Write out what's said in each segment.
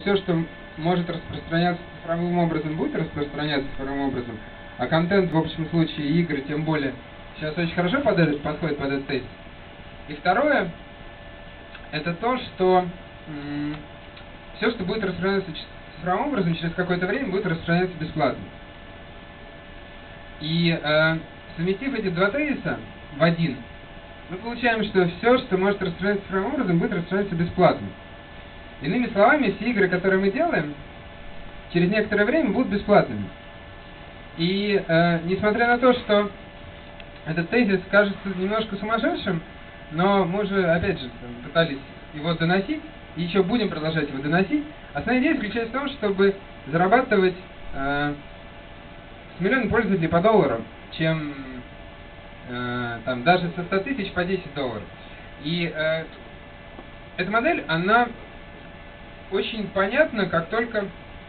Все, что может распространяться цифровым образом, будет распространяться цифровым образом, а контент, в общем случае, игры, тем более, сейчас очень хорошо подходит под этот тезис. И второе, это то, что все, что будет распространяться цифровым образом, через какое-то время будет распространяться бесплатно. И совместив эти два тезиса в один, мы получаем, что все, что может распространяться цифровым образом, будет распространяться бесплатно. Иными словами, все игры, которые мы делаем, через некоторое время будут бесплатными. И несмотря на то, что этот тезис кажется немножко сумасшедшим, но мы уже, опять же, пытались его доносить, и еще будем продолжать его доносить. Основная идея заключается в том, чтобы зарабатывать с миллиона пользователей по $1, чем там, даже со 100 тысяч по $10. И эта модель, она очень понятно, как только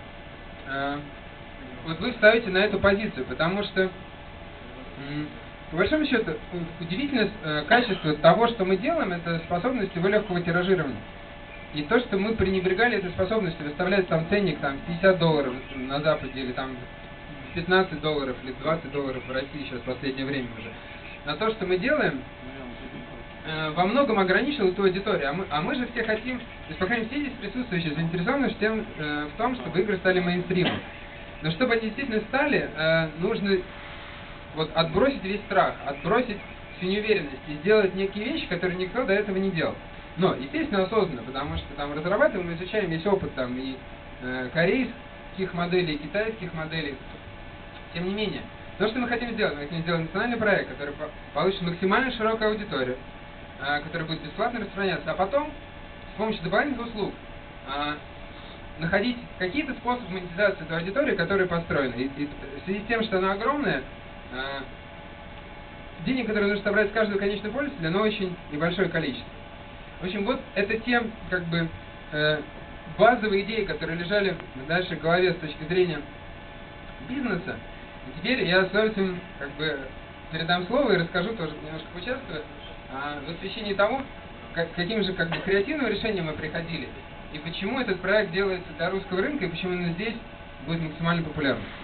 вот вы ставите на эту позицию, потому что по большому счету удивительное качество того, что мы делаем, это способность его легкого тиражирования. И то, что мы пренебрегали этой способностью выставлять там ценник там $50 на Западе, или там $15, или $20 в России сейчас в последнее время уже, на то, что мы делаем, во многом ограничил эту аудиторию, а мы же все хотим, то есть, по крайней мере, все здесь присутствующие заинтересованы в том, чтобы игры стали мейнстримом. Но чтобы они действительно стали, нужно вот отбросить весь страх, отбросить всю неуверенность и сделать некие вещи, которые никто до этого не делал. Но, естественно, осознанно, потому что там разрабатываем, мы изучаем весь опыт там и корейских моделей, и китайских моделей. Тем не менее, то, что мы хотим сделать национальный проект, который получит максимально широкую аудиторию, который будет бесплатно распространяться, а потом с помощью дополнительных услуг находить какие-то способы монетизации этой аудитории, которые построены. И в связи с тем, что она огромная, денег, которые нужно собрать с каждого конечного пользователя, оно очень небольшое количество. В общем, вот это те как бы базовые идеи, которые лежали в нашей голове с точки зрения бизнеса. И теперь я с удовольствием как бы передам слово и расскажу, тоже немножко поучаствую в освещении того, каким же как бы креативным решением мы приходили, и почему этот проект делается для русского рынка, и почему именно здесь будет максимально популярным.